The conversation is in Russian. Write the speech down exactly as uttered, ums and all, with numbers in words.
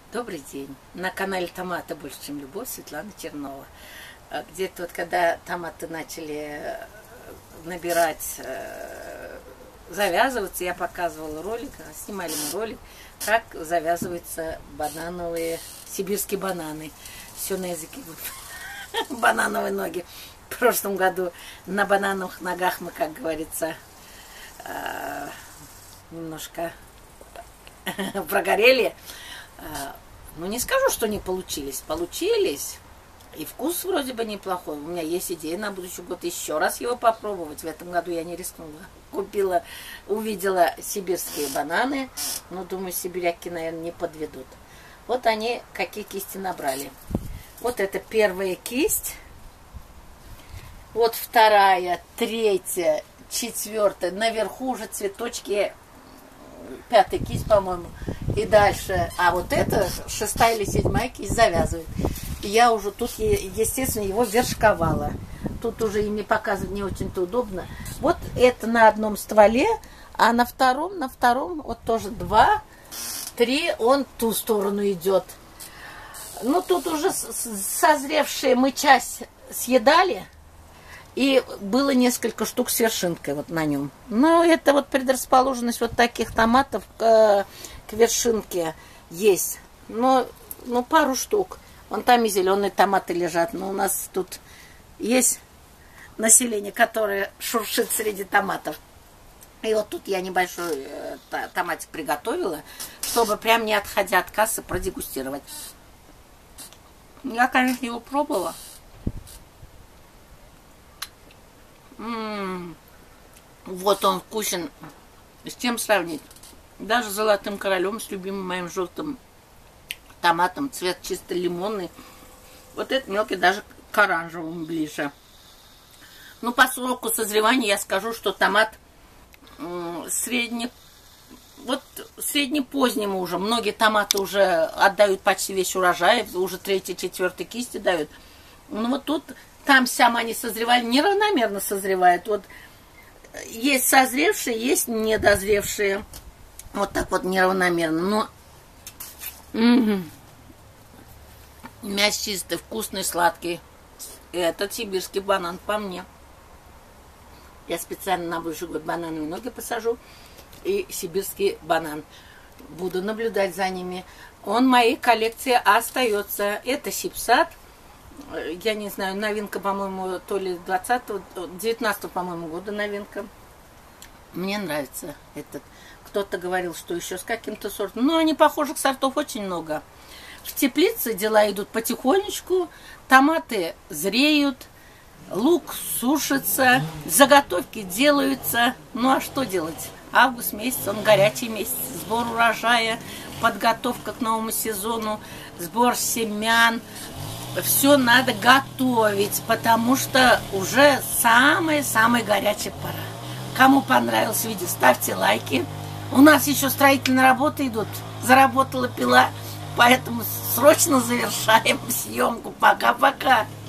Добрый день. На канале «Томаты больше, чем любовь» Светлана Чернова. Где-то вот когда томаты начали набирать, завязываться, я показывала ролик, снимали мы ролик, как завязываются банановые, сибирские бананы. Все на языке. Банановые ноги. В прошлом году на банановых ногах мы, как говорится, немножко прогорели. Ну, не скажу, что не получились. Получились. И вкус вроде бы неплохой. У меня есть идея на будущий год еще раз его попробовать. В этом году я не рискнула. Купила, увидела сибирские бананы. Но, думаю, сибиряки, наверное, не подведут. Вот они какие кисти набрали. Вот это первая кисть. Вот вторая, третья, четвертая. Наверху уже цветочки. Пятая кисть, по-моему. И дальше. А вот это шестая или седьмая кисть завязывает. И я уже тут, естественно, его вершковала. Тут уже ими показывать не очень-то удобно. Вот это на одном стволе, а на втором, на втором вот тоже два, три, он в ту сторону идет. Ну, тут уже созревшие мы часть съедали. И было несколько штук с вершинкой вот на нем. Но это вот предрасположенность вот таких томатов к, к вершинке есть. Но, ну, пару штук. Вон там и зеленые томаты лежат. Но у нас тут есть население, которое шуршит среди томатов. И вот тут я небольшой э, томатик приготовила, чтобы прям не отходя от кассы продегустировать. Я, конечно, его пробовала. М-м-м. Вот он вкусен. С чем сравнить? Даже с золотым королем, с любимым моим желтым томатом, цвет чисто лимонный. Вот этот мелкий даже к оранжевому ближе. Ну, по сроку созревания я скажу, что томат м- средне, вот среднепозднему уже. Многие томаты уже отдают почти весь урожай, уже третьей, четвертой кисти дают. Ну, вот тут там-сям они созревали, неравномерно созревают. Вот есть созревшие, есть недозревшие. Вот так вот неравномерно. Но м-м-м. Мясистый, вкусный, сладкий. Этот сибирский банан по мне. Я специально на будущий год банановые ноги посажу. И сибирский банан. Буду наблюдать за ними. Он в моей коллекции остается. Это сибсад. Я не знаю, новинка, по-моему, то ли двадцатого, девятнадцатого, по-моему, года новинка. Мне нравится этот. Кто-то говорил, что еще с каким-то сортом. Но они похожих сортов очень много. В теплице дела идут потихонечку. Томаты зреют. Лук сушится. Заготовки делаются. Ну а что делать? Август месяц, он горячий месяц. Сбор урожая, подготовка к новому сезону, сбор семян. Все надо готовить, потому что уже самая-самая горячая пора. Кому понравилось видео, ставьте лайки. У нас еще строительные работы идут. Заработала пила, поэтому срочно завершаем съемку. Пока-пока.